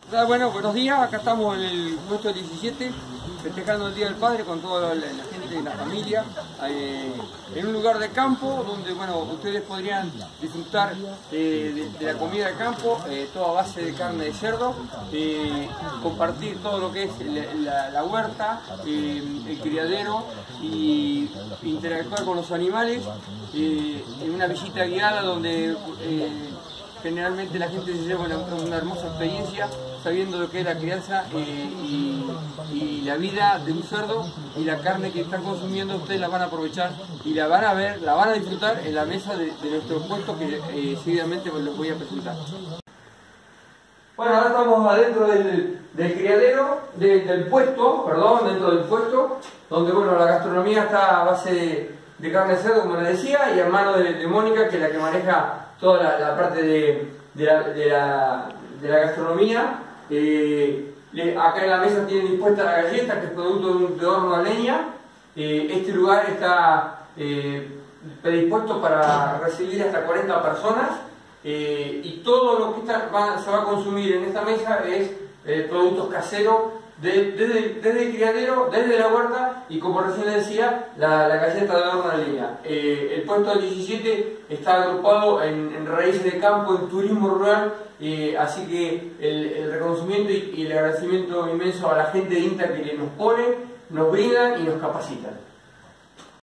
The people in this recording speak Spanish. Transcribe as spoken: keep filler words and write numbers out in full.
Ah, bueno, buenos días, acá estamos en el puesto diecisiete, festejando el Día del Padre con toda la, la gente de la familia, eh, en un lugar de campo donde bueno, ustedes podrían disfrutar de, de, de la comida de campo, eh, toda base de carne de cerdo, eh, compartir todo lo que es la, la, la huerta, eh, el criadero y interactuar con los animales, eh, en una visita guiada donde eh, generalmente la gente se lleva una, una hermosa experiencia sabiendo lo que es la crianza eh, y, y la vida de un cerdo, y la carne que están consumiendo ustedes la van a aprovechar y la van a ver, la van a disfrutar en la mesa de, de nuestro puesto que eh, seguidamente les voy a presentar. Bueno, ahora estamos adentro del, del criadero, de, del puesto, perdón, dentro del puesto, donde bueno, la gastronomía está a base de, de carne de cerdo, como les decía, y a mano de, de Mónica, que es la que maneja toda la, la parte de, de, la, de, la, de la gastronomía. Eh, le, acá en la mesa tienen dispuesta la galleta, que es producto de un de horno a leña. Eh, este lugar está eh, predispuesto para recibir hasta cuarenta personas, eh, y todo lo que está, va, se va a consumir en esta mesa es eh, productos caseros, de, desde, desde el criadero, desde la huerta, y como recién decía, la, la galleta de horno a leña. Eh, el puesto diecisiete está agrupado en, en raíces de campo, en turismo rural, eh, así que el, el reconocimiento y, y el agradecimiento inmenso a la gente de INTA que nos pone, nos brindan y nos capacitan.